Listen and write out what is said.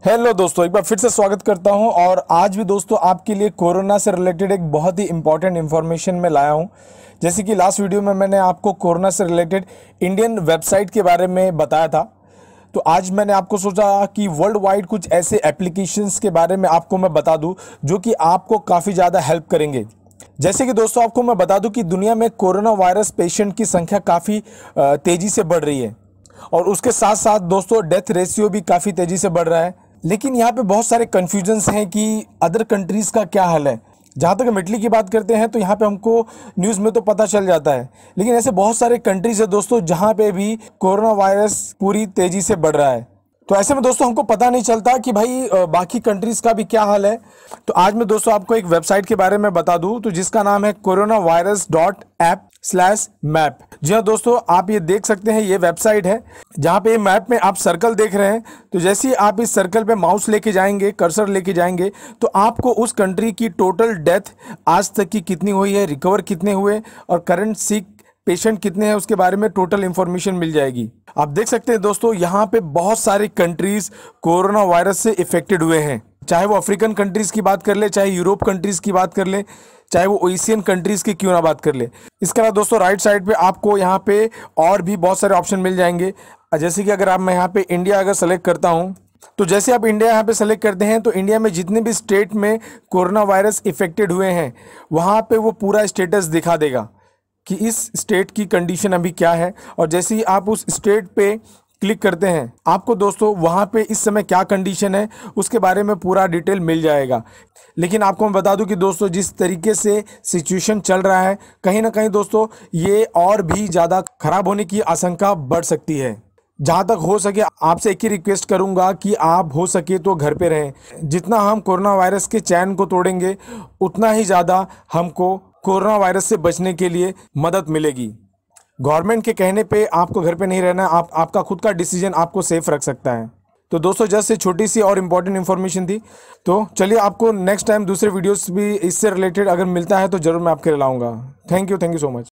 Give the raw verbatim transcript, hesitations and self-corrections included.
Hello दोस्तों, एक बार फिर से स्वागत करता हूं। और आज भी दोस्तों आपके लिए कोरोना से रिलेटेड एक बहुत ही इंपॉर्टेंट इन्फॉर्मेशन में लाया हूं। जैसे कि लास्ट वीडियो में मैंने आपको कोरोना से रिलेटेड इंडियन वेबसाइट के बारे में बताया था, तो आज मैंने आपको सोचा कि वर्ल्ड वाइड कुछ ऐसे एप्लीकेशंस के बारे में आपको मैं बता दूं जो कि आपको काफ़ी ज़्यादा हेल्प करेंगे। जैसे कि दोस्तों आपको मैं बता दूं कि दुनिया में कोरोना वायरस पेशेंट की संख्या काफ़ी तेज़ी से बढ़ रही है और उसके साथ साथ दोस्तों डेथ रेशियो भी काफ़ी तेज़ी से बढ़ रहा है। लेकिन यहाँ पे बहुत सारे कन्फ्यूजन्स हैं कि अदर कंट्रीज़ का क्या हाल है। जहाँ तक हम इटली की बात करते हैं तो यहाँ पे हमको न्यूज़ में तो पता चल जाता है, लेकिन ऐसे बहुत सारे कंट्रीज़ है दोस्तों जहाँ पे भी कोरोना वायरस पूरी तेज़ी से बढ़ रहा है। तो ऐसे में दोस्तों हमको पता नहीं चलता कि भाई बाकी कंट्रीज़ का भी क्या हाल है। तो आज मैं दोस्तों आपको एक वेबसाइट के बारे में बता दूं, तो जिसका नाम है corona virus dot app slash map. जी हाँ दोस्तों, आप ये देख सकते हैं, ये वेबसाइट है जहाँ पे मैप में आप सर्कल देख रहे हैं। तो जैसे ही आप इस सर्कल पे माउस लेके जाएंगे, कर्सर लेके जाएंगे, तो आपको उस कंट्री की टोटल डेथ आज तक की कितनी हुई है, रिकवर कितने हुए और करंट सिक पेशेंट कितने हैं, उसके बारे में टोटल इंफॉर्मेशन मिल जाएगी। आप देख सकते हैं दोस्तों, यहाँ पे बहुत सारी कंट्रीज कोरोना वायरस से इफेक्टेड हुए हैं। चाहे वो अफ्रीकन कंट्रीज की बात कर ले, चाहे यूरोप कंट्रीज की बात कर ले, चाहे वो एशियन कंट्रीज की क्यों ना बात कर ले। इसके अलावा दोस्तों राइट साइड पे आपको यहाँ पे और भी बहुत सारे ऑप्शन मिल जाएंगे। जैसे कि अगर आप मैं यहाँ पे इंडिया अगर सेलेक्ट करता हूँ, तो जैसे आप इंडिया यहाँ पे सेलेक्ट करते हैं तो इंडिया में जितने भी स्टेट में कोरोना वायरस इफेक्टेड हुए हैं वहाँ पे वो पूरा स्टेटस दिखा देगा कि इस स्टेट की कंडीशन अभी क्या है। और जैसे ही आप उस स्टेट पे क्लिक करते हैं, आपको दोस्तों वहाँ पे इस समय क्या कंडीशन है उसके बारे में पूरा डिटेल मिल जाएगा। लेकिन आपको मैं बता दूं कि दोस्तों जिस तरीके से सिचुएशन चल रहा है, कहीं ना कहीं दोस्तों ये और भी ज़्यादा खराब होने की आशंका बढ़ सकती है। जहाँ तक हो सके आपसे एक ही रिक्वेस्ट करूँगा कि आप हो सके तो घर पे रहें। जितना हम कोरोना वायरस के चैन को तोड़ेंगे उतना ही ज़्यादा हमको कोरोना वायरस से बचने के लिए मदद मिलेगी। गवर्नमेंट के कहने पे आपको घर पे नहीं रहना, आप आपका खुद का डिसीजन आपको सेफ रख सकता है। तो दोस्तों जस्ट से छोटी सी और इम्पोर्टेंट इन्फॉर्मेशन थी। तो चलिए आपको नेक्स्ट टाइम दूसरे वीडियोस भी इससे रिलेटेड अगर मिलता है तो ज़रूर मैं आपके लिए लाऊंगा। Thank you thank you so much.